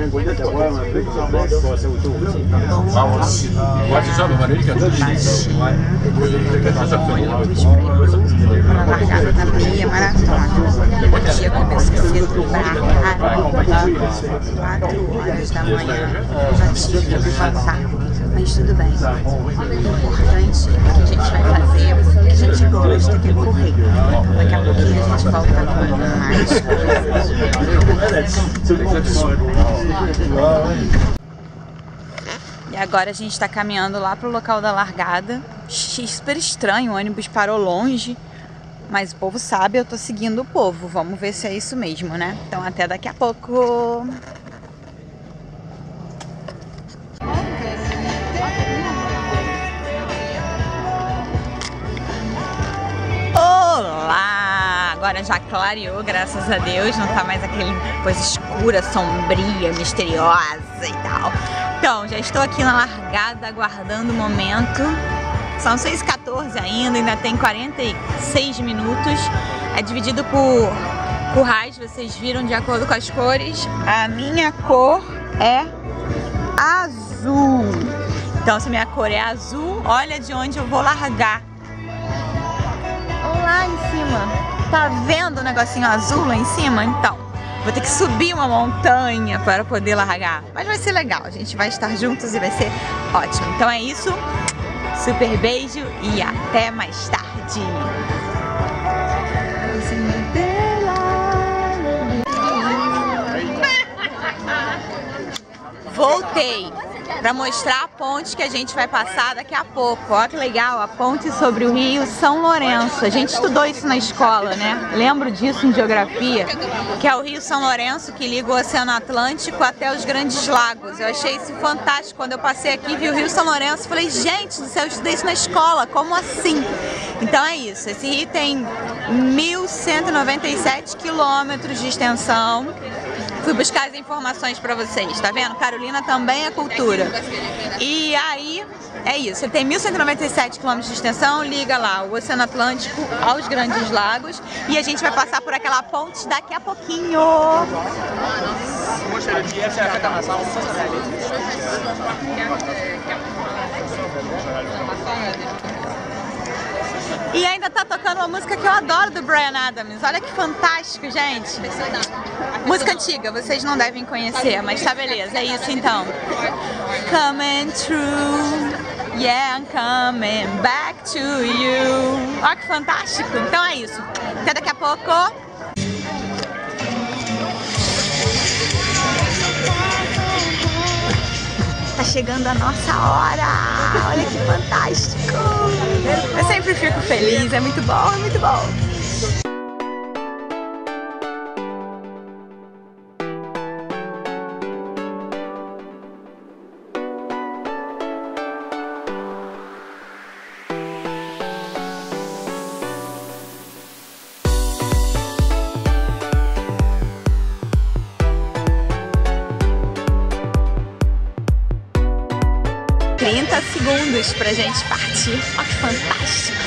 Na largada da meia maratona. O dia começou cedo pra caralho. 4 horas da manhã. Já tive que levantar. Mas tudo bem. O importante é que a gente vai fazer o que a gente gosta, que é correr. Então daqui a pouquinho a gente volta com mais coisas. E agora a gente está caminhando lá pro local da largada. Super estranho, o ônibus parou longe. Mas o povo sabe, eu tô seguindo o povo. Vamos ver se é isso mesmo, né? Então até daqui a pouco. Olá! Agora já clareou, graças a Deus. Não tá mais aquela coisa escura, sombria, misteriosa e tal. Então, já estou aqui na largada, aguardando o momento. São 6h14 ainda tem 46 minutos. É dividido por raios, vocês viram de acordo com as cores. A minha cor é azul. Então, se a minha cor é azul, olha de onde eu vou largar. Lá em cima. Tá vendo o negocinho azul lá em cima? Então, vou ter que subir uma montanha para poder largar. Mas vai ser legal, a gente vai estar juntos e vai ser ótimo. Então é isso. Super beijo e até mais tarde. Voltei para mostrar a ponte que a gente vai passar daqui a pouco. Olha que legal, a ponte sobre o Rio São Lourenço. A gente estudou isso na escola, né? Lembro disso em geografia, que é o Rio São Lourenço que liga o Oceano Atlântico até os Grandes Lagos. Eu achei isso fantástico. Quando eu passei aqui e vi o Rio São Lourenço, falei, gente do céu, eu estudei isso na escola, como assim? Então é isso, esse rio tem 1.197 quilômetros de extensão. Fui buscar as informações pra vocês, tá vendo? Carolina também é cultura. E aí, é isso. Ele tem 1.197 km de extensão, liga lá o Oceano Atlântico aos Grandes Lagos. E a gente vai passar por aquela ponte daqui a pouquinho. E ainda tá tocando uma música que eu adoro do Bryan Adams. Olha que fantástico, gente. Música antiga, vocês não devem conhecer, mas tá beleza, é isso então. Coming through, yeah, I'm coming back to you. Olha que fantástico. Então é isso. Até daqui a pouco. Tá chegando a nossa hora! Olha que fantástico! Eu sempre fico feliz, é muito bom, é muito bom! Segundos pra gente partir. Olha que fantástico!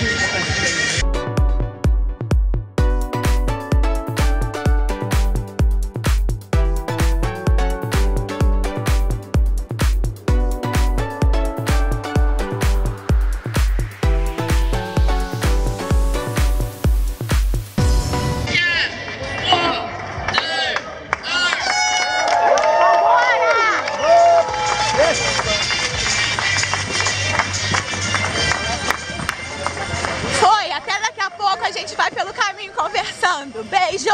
A gente vai pelo caminho conversando. Beijo!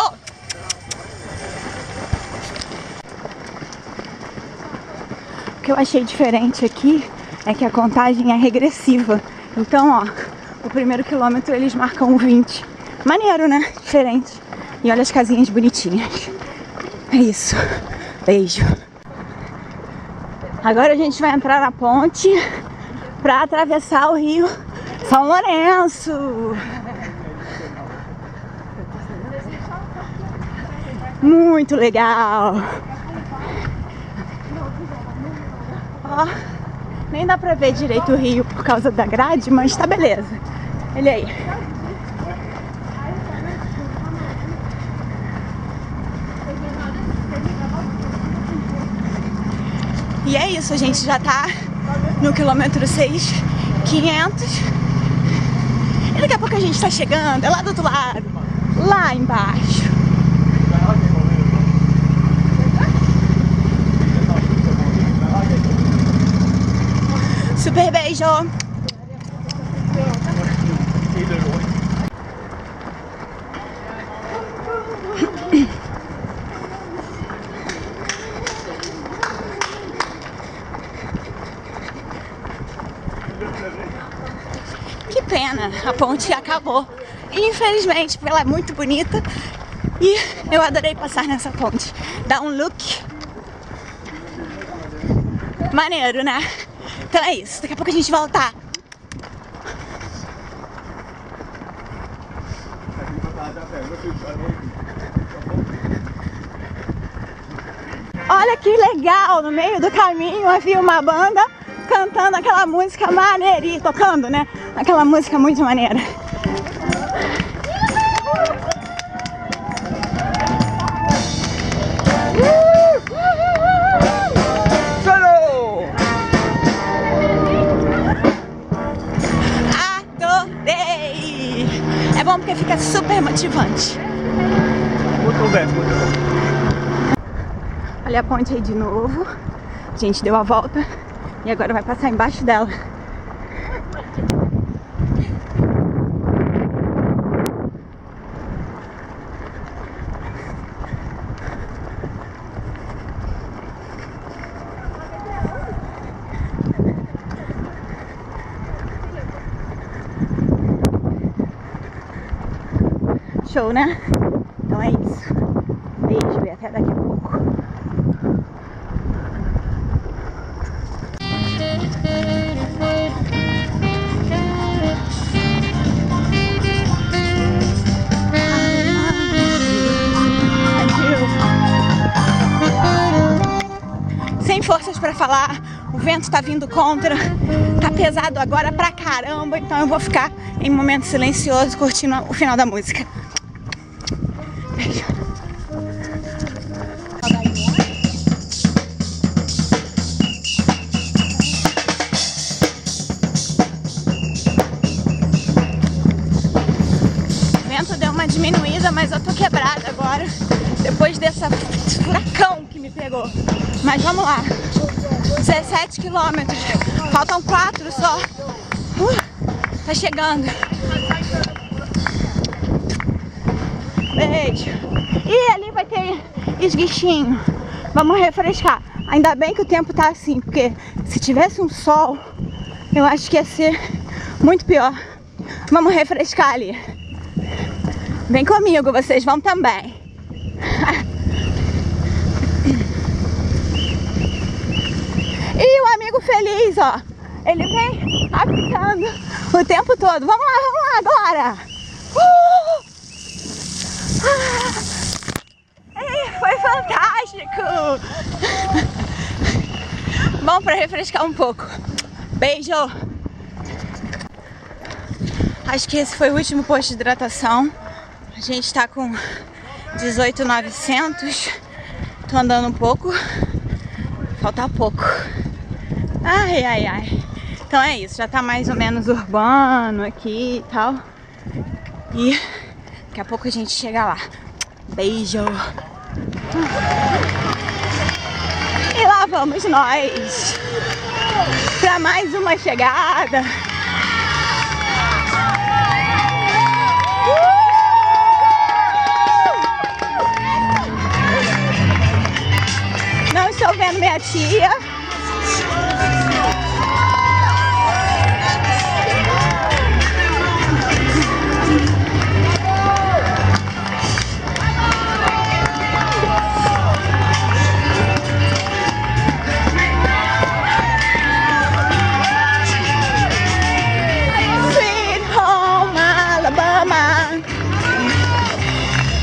O que eu achei diferente aqui é que a contagem é regressiva. Então, ó, o primeiro quilômetro eles marcam 20. Maneiro, né? Diferente. E olha as casinhas bonitinhas. É isso. Beijo. Agora a gente vai entrar na ponte pra atravessar o Rio São Lourenço. Muito legal! Ó, nem dá pra ver direito o rio por causa da grade, mas tá beleza. Olha aí. E é isso, a gente já tá no quilômetro 6,500. E daqui a pouco a gente tá chegando, é lá do outro lado, lá embaixo. Super beijo! Que pena, a ponte acabou. Infelizmente, porque ela é muito bonita e eu adorei passar nessa ponte. Dá um look maneiro, né? Então é isso, daqui a pouco a gente volta. Olha que legal, no meio do caminho havia uma banda cantando aquela música maneirinha, tocando, né? Aquela música muito maneira. Adorei! É bom porque fica super motivante. Muito bem, muito bem. Olha a ponte aí de novo. A gente deu a volta e agora vai passar embaixo dela. Show, né? Então é isso. Beijo e até daqui a pouco. Sem forças pra falar, o vento tá vindo contra, tá pesado agora pra caramba, então eu vou ficar em momento silencioso curtindo o final da música. Beijo. O vento deu uma diminuída, mas eu tô quebrada agora, depois desse furacão que me pegou. Mas vamos lá, 17 quilômetros, faltam 4 só, tá chegando. Beijo. E ali vai ter esguichinho, vamos refrescar. Ainda bem que o tempo tá assim, porque se tivesse um sol, eu acho que ia ser muito pior. Vamos refrescar ali. Vem comigo, vocês vão também. E o amigo feliz, ó, ele vem apitando o tempo todo. Vamos lá agora! Foi fantástico! Bom pra refrescar um pouco. Beijo! Acho que esse foi o último posto de hidratação. A gente tá com 18.900. Tô andando um pouco. Falta pouco. Ai, ai, ai. Então é isso, já tá mais ou menos urbano aqui e tal. E daqui a pouco a gente chega lá. Beijo! E lá vamos nós pra mais uma chegada. Não estou vendo minha tia.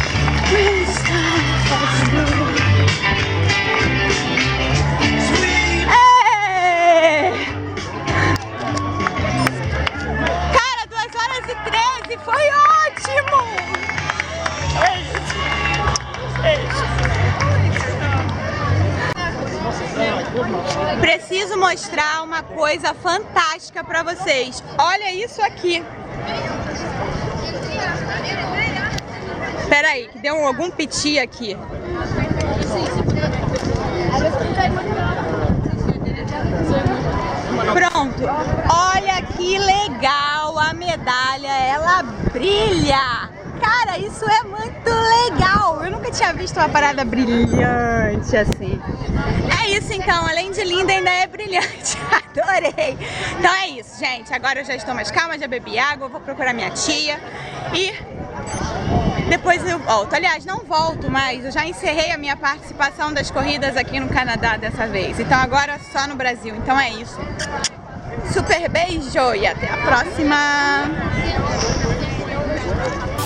Sweet preciso mostrar uma coisa fantástica pra vocês. Olha isso aqui. Pera aí, que deu algum piti aqui. Pronto. Olha que legal a medalha, ela brilha. Cara, isso é muito legal. Eu nunca tinha visto uma parada brilhante assim. É isso então, além de linda, ainda é brilhante. Adorei. Então é isso, gente. Agora eu já estou mais calma, já bebi água, vou procurar minha tia e depois eu volto. Aliás, não volto mais. Eu já encerrei a minha participação das corridas aqui no Canadá dessa vez. Então agora só no Brasil. Então é isso. Super beijo e até a próxima.